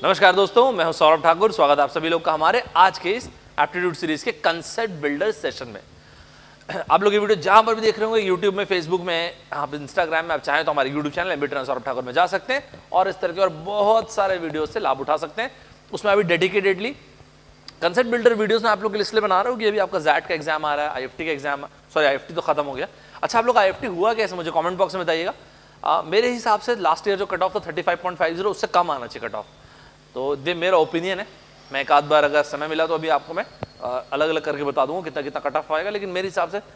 नमस्कार दोस्तों, मैं हूं सौरभ ठाकुर। स्वागत है आप सभी लोग का हमारे आज के इस एप्टीट्यूड सीरीज के कंसेप्ट बिल्डर सेशन में। आप लोग ये वीडियो जहां पर भी देख रहे होंगे, यूट्यूब में, फेसबुक में, आप इंस्टाग्राम में, आप चाहें तो हमारे YouTube channel MB Saurabh Thakur में जा सकते हैं और इस तरह के और बहुत सारे वीडियो से लाभ उठा सकते हैं। उसमें अभी डेडिकेटेडली कंसेप्ट बिल्डर वीडियोस में आप लोग के लिए इसलिए बना रहा हूँ कि अभी आपका जैट का एग्जाम आ रहा है, आईएफटी का एग्जाम, सॉरी आईएफटी तो खत्म हो गया। अच्छा, आप लोग आईएफटी हुआ कैसे, मुझे कमेंट बॉक्स में बताइएगा। मेरे हिसाब से लास्ट ईयर जो कट ऑफ था 35.50, उससे कम आना चाहिए कट ऑफ। तो ये मेरा ओपिनियन है। मैं एक आध बार अगर समय मिला तो अभी आपको मैं अलग अलग करके बता दूंगा कितना कितना कट ऑफ आएगा, लेकिन मेरे हिसाब से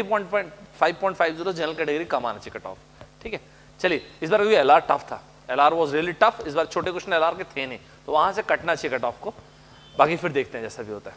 30.550 जनरल कैटेगरी कम आना चाहिए कट ऑफ। ठीक है, चलिए। इस बार एलआर टफ था, एलआर वाज रियली टफ। इस बार छोटे क्वेश्चन एलआर के थे नहीं, तो वहां से कटना चाहिए कट ऑफ को। बाकी फिर देखते हैं जैसा भी होता है।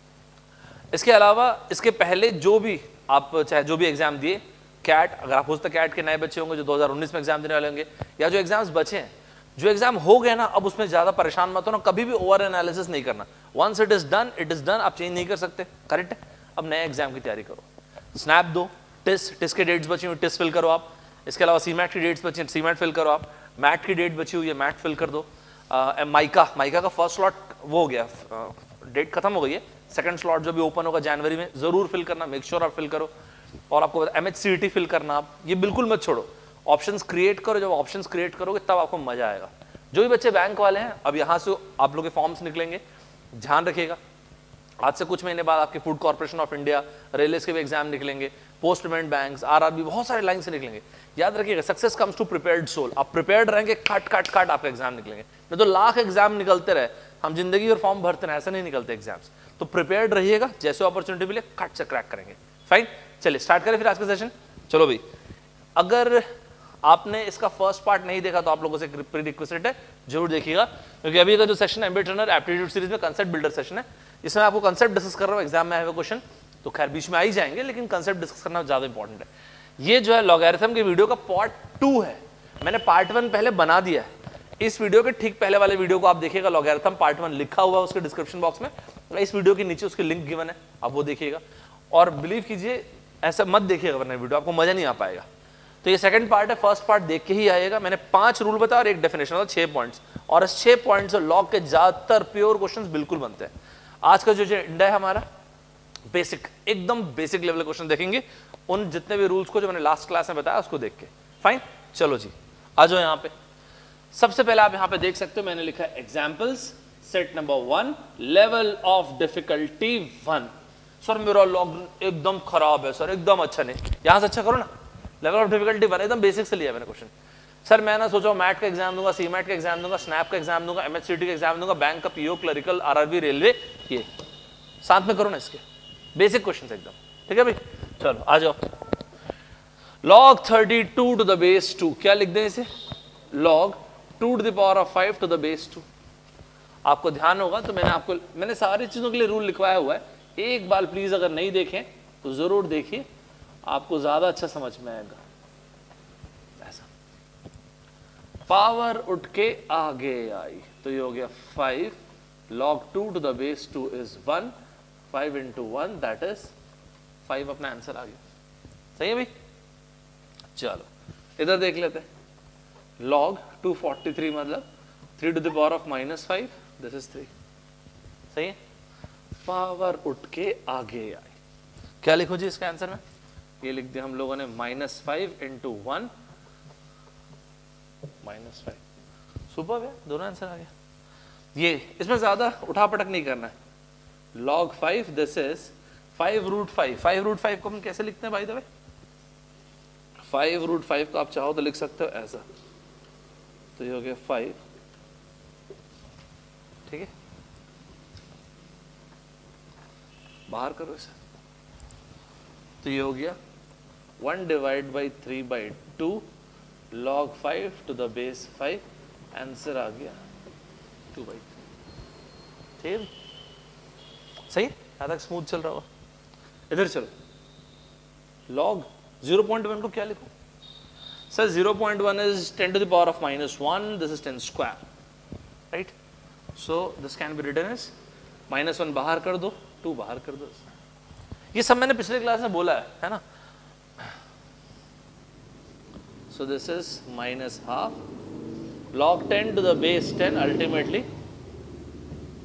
इसके अलावा इसके पहले जो भी आप चाहे जो भी एग्जाम दिए, कैट, अगर आप हो सकता है कैट के नए बच्चे होंगे जो 2019 में एग्जाम देने वाले होंगे, या जो एग्जाम्स बचे हैं, जो एग्जाम हो गए ना, अब उसमें ज्यादा परेशान मत हो ना, कभी भी ओवर एनालिसिस नहीं करना। Once it is done, it is done, आप चेंज नहीं कर सकते, करेक्ट है। अब नए एग्जाम की तैयारी करो, स्नैप दो, टिस्ट के डेट्स बची हुई टिस्ट फिल करो आप। इसके अलावा सीमैट की डेट्स बची, सीमैट फिल करो आप। मैट की डेट बची हुई है, मैट फिल कर दो। माइका का फर्स्ट स्लॉट वो हो गया, डेट खत्म हो गई है। सेकंड स्लॉट जो भी ओपन होगा जनवरी में, जरूर फिल करना, मेक श्योर आप फिल करो। और आपको एमएचसीईटी फिल करना, आप ये बिल्कुल मत छोड़ो, ऑप्शंस क्रिएट करो। जब ऑप्शंस क्रिएट करोगे तब आपको मजा आएगा। जो भी बच्चे बैंक वाले हैं, अब यहाँ से आप लोग के फॉर्म्स निकलेंगे, ध्यान रखिएगा। आज से कुछ महीने बाद आपके food corporation of India, railway के भी एग्जाम निकलेंगे, पोस्ट पेमेंट बैंक्स, आरआरबी, बहुत सारे लाइन से निकलेंगे। याद रखिएगा, success comes to prepared soul. आप प्रिपेयर्ड रहेंगे, काट आपका एग्जाम निकलेंगे। नहीं तो लाख एग्जाम निकलते रहे, हम जिंदगी और फॉर्म भरते रहे, ऐसा नहीं निकलते एग्जाम्स। तो प्रिपेयर्ड रहिएगा, जैसे अपॉर्चुनिटी मिले कट से क्रैक करेंगे। फाइन, चलिए स्टार्ट करें फिर आज का सेशन। चलो भाई, अगर आपने इसका फर्स्ट पार्ट नहीं देखा तो आप लोगों से प्री रिक्वेस्ट है, जरूर देखिएगा, क्योंकि अभी का जो सेशन है एमबी ट्रेनर एप्टीट्यूड सीरीज में कंसेप्ट बिल्डर सेशन है। इसमें आपको कंसेप्ट डिस्कस कर रहा हूँ, एग्जाम में आए हुए क्वेश्चन तो खैर बीच में आ ही जाएंगे, लेकिन कंसेप्ट डिस्कस करना ज्यादा इंपॉर्टेंट है। ये जो है लॉगरिथम के वीडियो का पार्ट 2 है। मैंने पार्ट 1 पहले बना दिया है। इस वीडियो के ठीक पहले वाले वीडियो को आप देखिएगा, लॉगरिथम पार्ट 1 लिखा हुआ है उसके डिस्क्रिप्शन बॉक्स में, इस वीडियो के नीचे उसकी लिंक गिवन है, आप वो देखिएगा। और बिलीव कीजिए, ऐसा मत देखिएगा वरना वीडियो आपको मजा नहीं आ पाएगा। तो ये सेकंड पार्ट है, फर्स्ट पार्ट देख के ही आएगा। मैंने 5 रूल बताया और एक डेफिनेशन, मतलब 6 पॉइंट्स, और इस 6 पॉइंट्स से लॉग के ज्यादातर प्योर क्वेश्चंस बिल्कुल बनते हैं। आज का जो एजेंडा है हमारा, बेसिक, एकदम बेसिक लेवल क्वेश्चन देखेंगे, उन जितने भी रूल्स को जो मैंने लास्ट क्लास में बताया उसको देख के। फाइन, चलो जी आ जाओ यहाँ पे। सबसे पहले आप यहाँ पे देख सकते हो, मैंने लिखा है examples, set number 1, level of difficulty 1। Sir मेरा लॉग एकदम खराब है सर, एकदम अच्छा नहीं, यहां से अच्छा करो ना। लेवल ऑफ डिफिकल्टी 1, एकदम बेसिक से लिया मैंने क्वेश्चन। सर मैं ना सोचा मैट का एग्जाम दूंगा, सीमैट का एग्जाम दूंगा, स्नैप का एग्जाम दूंगा, एमएचसीटी का एग्जाम दूंगा, बैंक का पीओ, क्लरिकल, आरआरबी, रेलवे, ये साथ में करो ना इसके बेसिक क्वेश्चन एकदम। ठीक है भाई, चलो आ जाओ। log 32 टू द बेस 2, क्या लिख दें इसे, log 2 to the power of 5 to the base 2। आपको ध्यान होगा तो मैंने सारी चीजों के लिए रूल लिखवाया हुआ है, एक बार प्लीज अगर नहीं देखें तो जरूर देखिए, आपको ज्यादा अच्छा समझ में आएगा। ऐसा पावर उठ के आगे आई तो ये हो गया 5, log 2 to the base 2 is 1, 5 into 1 that is 5, अपना आंसर आ गया। सही है भाई, चलो इधर देख लेते हैं। log 243 मतलब 3 to the power of -5, this is 3। सही है, पावर उठ के आगे आई। क्या लिखो जी इसका आंसर में, ये लिख दिया हम लोगों ने -5 into 1, -5। सुपर है, दोनों आंसर आ गया। ये इसमें ज्यादा उठा पटक नहीं करना है। log 5, this is 5√5। 5√5 को हम कैसे लिखते हैं भाई दबे, 5√5 को आप चाहो तो लिख सकते हो ऐसा, तो ये हो गया 5। ठीक है, बाहर करो इसे, तो ये हो गया 1 divide by 3/2 log 5 to the base 5, answer आ गया 2/3। ठीक, सही है, यहां तक स्मूथ चल रहा होगा। इधर चलो, log 0.1 को क्या लिखूं sir, 0.1 is 10 to the power of -1, this is 10 square, right. So this can be written as -1 बाहर कर दो, 2 बाहर कर दो। ये सब मैंने पिछले क्लास में बोला है ना। So this is -12 log 10 to the base 10 ultimately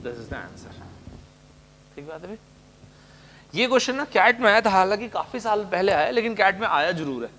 this is the answer. ठीक बात है भाई। ये क्वेश्चन ना कैट में आया था, हालांकि काफी साल पहले आया, लेकिन कैट में आया जरूर है,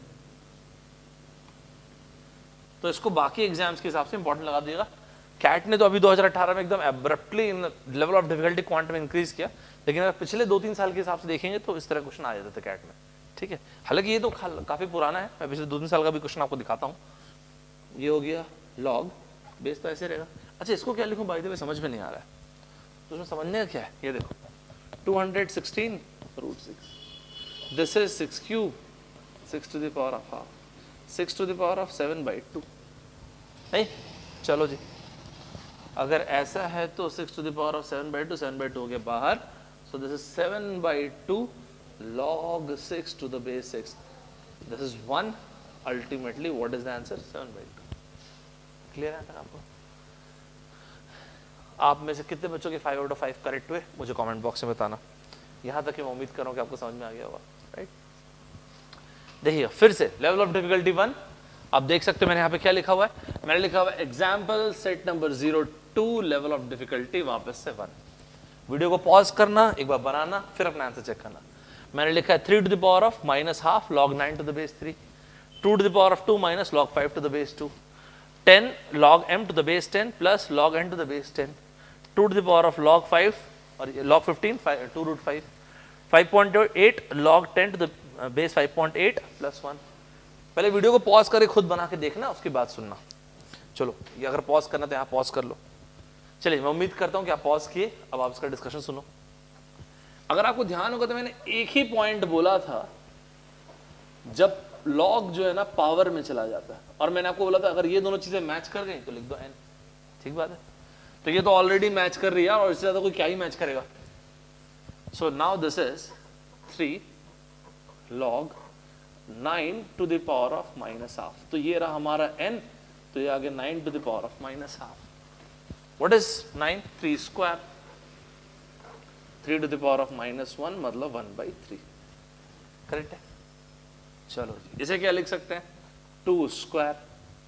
तो इसको बाकी एग्जाम्स के हिसाब से इंपॉर्टेंट लगा दिएगा। कैट ने तो अभी 2018 में एकदम abruptly level of difficulty quantum increase किया, लेकिन अगर पिछले 2-3 साल के हिसाब से देखेंगे तो इस तरह क्वेश्चन आ जाते थे कैट में। ठीक है, हालांकि ये तो काफी पुराना है, मैं पिछले 2-3 साल का भी क्वेश्चन आपको दिखाता हूँ। ये हो गया लॉग, बेस तो ऐसे रहेगा। अच्छा, इसको क्या लिखूं बाय द वे, समझ में नहीं आ रहा है, तो उसमें समझने का क्या है, ये देखो 216 root 6, this is 6 cube, 6 to the power of half, 6 to the power of 7/2। नहीं, चलो जी, अगर ऐसा है तो 6 टू द पावर ऑफ 7/2, 7/2 हो गया बाहर, so this is 7/2 log 6 to the base 6, this is 1, ultimately what is the answer, 7/2। Clear है आपको? आप में से कितने बच्चों के 5 आउट ऑफ 5 करेक्ट हुए, मुझे कमेंट बॉक्स में बताना। यहां तक मैं उम्मीद कर रहा हूं कि आपको समझ में आ गया होगा, राइट। देखिए फिर से लेवल ऑफ डिफिकल्टी 1, आप देख सकते हो मैंने यहाँ पे क्या लिखा हुआ है, मैंने लिखा हुआ है example set number 02 level of difficulty वापस से 1। वीडियो को पॉज करना, एक बार बनाना, फिर अपना आंसर चेक करना। मैंने लिखा है 3 to the power of -12 log 9 to the base 3, 2 to the power of 2 minus log 5 to the base 2, 10 log m to the base 10 plus log n to the base 10, 2 to the power of log 5 और log 15 2 root 5, 5.8 log 10 to the base 5.8 plus 1। पहले video को pause करके खुद बना के देखना, उसके बाद सुनना। चलो, ये अगर पॉज करना तो यहाँ पॉज कर लो। चलिए, मैं उम्मीद करता हूँ कि आप पॉज किए, अब आप इसका डिस्कशन सुनो। अगर आपको ध्यान होगा तो मैंने एक ही पॉइंट बोला था, जब लॉग जो है ना पावर में चला जाता है, और मैंने आपको बोला था अगर ये दोनों चीजें मैच कर गई तो लिख दो n। ठीक बात है, तो ये तो ऑलरेडी मैच कर रही है, और इससे ज्यादा कोई क्या ही मैच करेगा। So now this is 3 log 9 to the power of -12, तो ये रहा हमारा n, तो ये आगे 9 to the power of -12। What is 9? 3 square, 3 to the power of -1 मतलब 1/3। करेक्ट है? चलो जी, इसे क्या लिख सकते हैं, 2 स्क्वायर।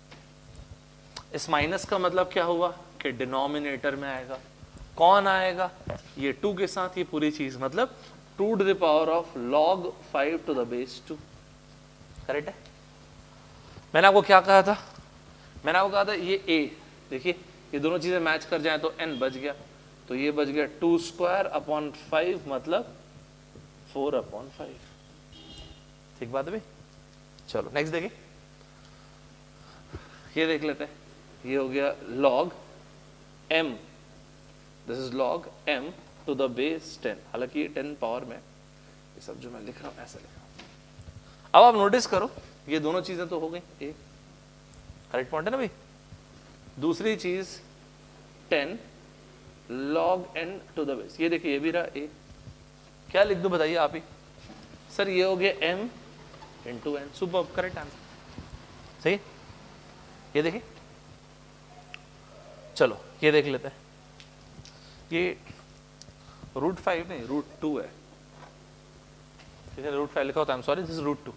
इस माइनस का मतलब क्या हुआ कि डिनोमिनेटर में आएगा, कौन आएगा, ये 2 के साथ ये पूरी चीज, मतलब 2 to the power of log 5 to the base 2। Correct है? मैंने आपको क्या कहा था, मैंने आपको कहा था ये a, देखिए ये दोनों चीजें मैच कर जाए तो n बच गया, तो ये बच गया 2 स्क्वायर अपॉन 5 मतलब 4/5। ठीक बात है भाई? चलो नेक्स्ट देखिए, ये देख लेते हैं। ये हो गया log m, this is log m to the base 10, हालांकि ये 10 पावर में, ये सब जो मैं लिख रहा हूं ऐसा लिख रहा हूं। अब आप नोटिस करो, ये दोनों चीजें तो हो गई, एक करेक्ट पॉइंट है ना भाई। दूसरी चीज 10 log n to the base, ये देखिए ये भी रहा a, क्या लिख दो बताइए आप ही। सर ये हो गया m into n, super, correct answer. सही, ये देखिए। चलो ये देख लेते हैं, ये √5 नहीं √2 है, ठीक है, √5 लिखा होता है, I am sorry, this is √2।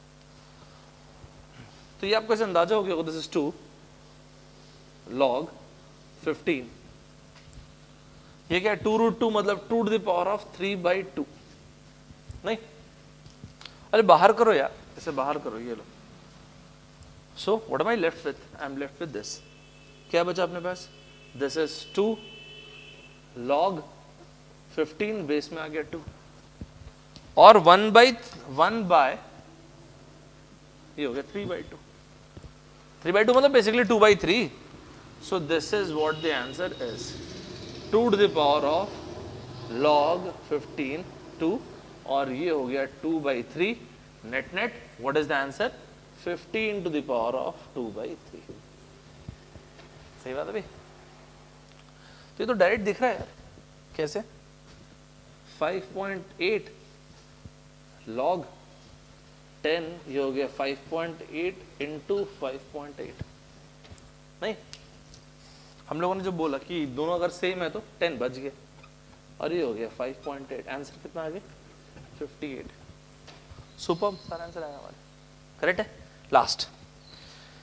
तो ये आपको ऐसे अंदाजा हो गया, दिस इज 2 log 15, ये क्या है 2√2 मतलब 2 टू द पावर ऑफ 3/2। नहीं, अरे बाहर करो यार, इसे बाहर करो, ये लो। So what am I left with, I am left with this, क्या बचा अपने पास, दिस इज 2 log 15 बेस में आ गया 2, और 1/1 बाय ये हो गया 3/2, 3/2 मतलब basically 2/3। So this is what the answer is, 2 to the power of log 15 2, और ये हो गया 2/3, net net what is the answer, 15 to the power of 2/3। सही बात है भाई? तो ये तो डायरेक्ट दिख रहा है यार, कैसे 5.8 log 10, ये हो गया 5.8 इंटू 5.8। नहीं, हम लोगों ने जो बोला कि दोनों अगर सेम है तो 10 बच गया, और ये हो गया 5.8, आंसर कितना आ गया 58। सुपर, सारा आंसर आया हमारा, करेक्ट है। लास्ट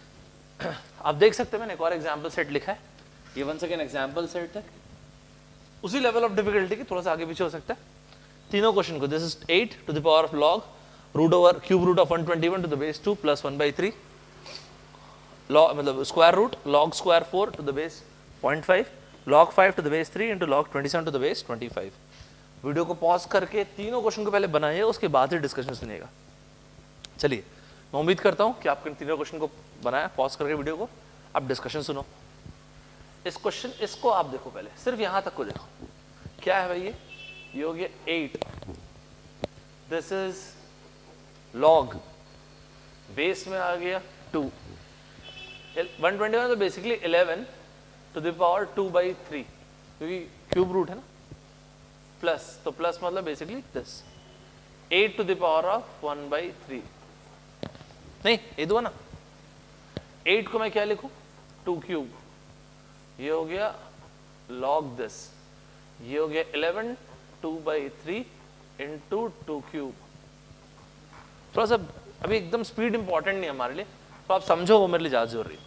आप देख सकते हैं, मैंने एक और एग्जाम्पल सेट लिखा है, ये वंस अगेन एग्जाम्पल सेट है, उसी लेवल ऑफ डिफिकल्टी की थोड़ा सा आगे पीछे हो सकता है। तीनों क्वेश्चन को, this is 8 to the power of log root over cube root of 121 to the base 2 plus 1/3 log मतलब square root log square 4 to the base 0.5 log 5 to the base 3 into log 27 to the base 25। Video को pause करके तीनों question को पहले बनाइए, उसके बाद ही discussion सुनिएगा। चलिए, मैं उम्मीद करता हूं कि आपने तीनों क्वेश्चन को बनाया, पॉज करके वीडियो को अब डिस्कशन सुनो। इस क्वेश्चन इसको आप देखो, पहले सिर्फ यहां तक को देखो। क्या है भाई ये हो गया 8, दिस इज log बेस में आ गया 2, 121 तो बेसिकली 11 टू द पावर 2/3 क्योंकि क्यूब रूट है ना, प्लस तो प्लस मतलब basically this 8 to the power of 1/3 नहीं ये दो ना, 8 को मैं क्या लिखूं 2 क्यूब, ये हो गया log दिस, ये हो गया 11 2/3 इंटू 2 क्यूब। थोड़ा सा अभी एकदम स्पीड इंपॉर्टेंट नहीं है हमारे लिए, तो आप समझो वो मेरे लिए ज्यादा जरूरी है।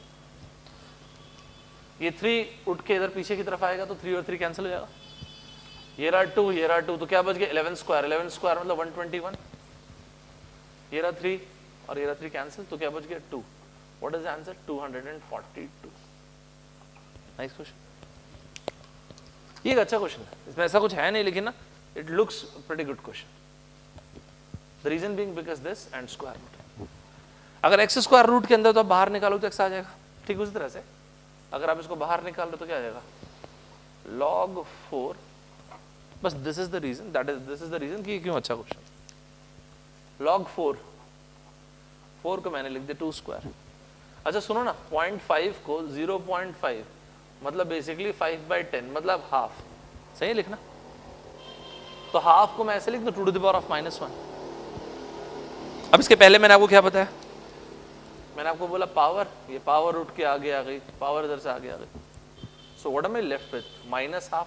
ये 3 उठ के इधर पीछे की तरफ आएगा तो 3 और 3 कैंसिल हो जाएगा, ये रहा 2 ये रहा 2 तो क्या बच गया 11 स्क्वायर, 11 स्क्वायर मतलब 121, ये रहा 3 और ये रहा 3 कैंसिल तो क्या बच गया 2। What is the answer 242। Nice question, ये एक अच्छा क्वेश्चन है, इसमें ऐसा कुछ है नहीं लेकिन ना it looks pretty good question. The reason being because this and square root, अगर एक्स स्क्वायर रूट के अंदर तो आप बाहर निकालो तो एक्स आ जाएगा, ठीक उसी तरह से अगर आप इसको बाहर निकाल रहे तो क्या आ जाएगा log 4। बस this is the reason, this is the reason कि क्यों अच्छा क्वेश्चन। log 4 को मैंने लिख दिया 2 स्क्वायर। अच्छा सुनो ना, 0.5 को 0.5 मतलब बेसिकली 5/10 मतलब हाफ, सही लिखना, तो हाफ को मैं ऐसे लिख दूं 2 टू द पावर ऑफ -1। अब इसके पहले मैंने आपको क्या बताया, मैंने आपको बोला पावर, ये पावर रूट के आगे आ गई, पावर इधर से आगे आ गई, so what am I left with -12।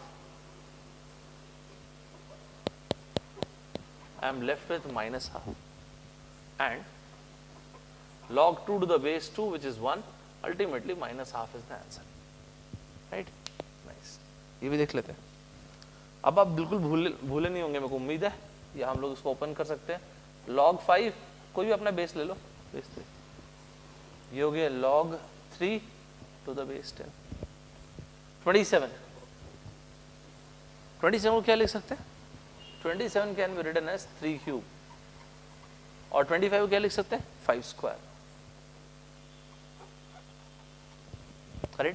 I am left with -12 and log 2 to the base 2 which is 1, ultimately -12 is the answer, right? Nice, ये भी देख लेते हैं। अब आप बिल्कुल भूले नहीं होंगे, मेरे को उम्मीद है, या हम लोग इसको ओपन कर सकते हैं। log 5 कोई भी अपना बेस ले लो, बेस 3, ये हो गया log 3 to the base 10। 27 को क्या लिख सकते हैं 27 can be written as 3 cube, और 25 को क्या लिख सकते हैं 5 स्क्वायर, करेक्ट।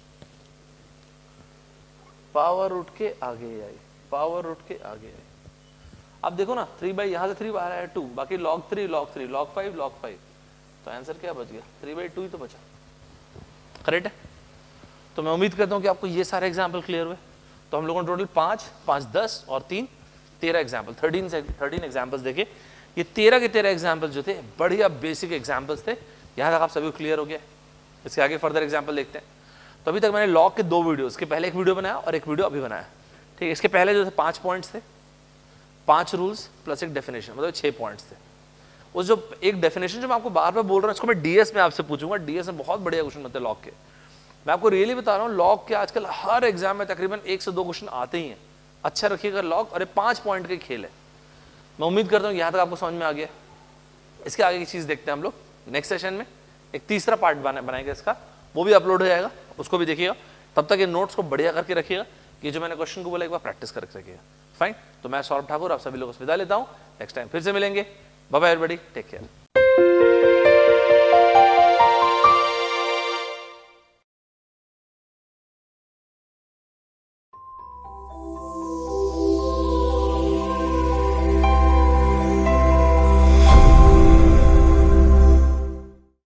पावर रूट के आगे आई, पावर रूट के आगे आई। अब देखो ना 3 यहां से 3 बाहर आया 2, बाकी log 3 log 3 log 5 log 5, तो आंसर क्या बच गया 3/2 ही तो बचा, करेक्ट है। तो मैं उम्मीद करता हूं कि आपको ये सारे एग्जाम्पल क्लियर हुए। तो हम लोगों ने टोटल 5 5 10 और 3 13 एग्जाम्पल, 13 एग्जाम्पल्स देखे। ये 13 के 13 एग्जाम्पल जो थे बढ़िया बेसिक एग्जाम्पल्स थे, यहाँ तक आप सभी को क्लियर हो गया। इसके आगे फर्दर एग्जाम्पल देखते हैं। तो अभी तक मैंने लॉग के 2 वीडियो, इसके पहले एक वीडियो बनाया और एक वीडियो अभी बनाया, ठीक है। इसके पहले जो थे 5 पॉइंट्स थे, 5 रूल्स प्लस एक डेफिनेशन, मतलब 6 पॉइंट्स थे। उस जो एक डेफिनेशन जो मैं आपको बार बार बोल रहा हूँ, इसको मैं डीएस में आपसे पूछूंगा। डीएस में बहुत बढ़िया क्वेश्चन होते हैं लॉग के, मैं आपको रियली बता रहा हूँ। लॉग के आजकल हर एग्जाम में तकरीबन 1 से 2 क्वेश्चन आते ही हैं। अच्छा रखिएगा लॉग, और 5 पॉइंट के खेल है। मैं उम्मीद करता हूँ यहाँ तक आपको समझ में आ गया। इसके आगे की चीज देखते हैं हम लोग नेक्स्ट सेशन में। एक तीसरा पार्ट बनाएंगे इसका, वो भी अपलोड हो जाएगा, उसको भी देखिएगा। तब तक ये नोट्स को बढ़िया करके रखिएगा, कि जो मैंने क्वेश्चन को बोला एक बार प्रैक्टिस करके रखिएगा। फाइन, तो मैं सौरभ ठाकुर आप सभी लोगों से विदा लेता हूँ। नेक्स्ट टाइम फिर से मिलेंगे। Bye bye everybody, take care.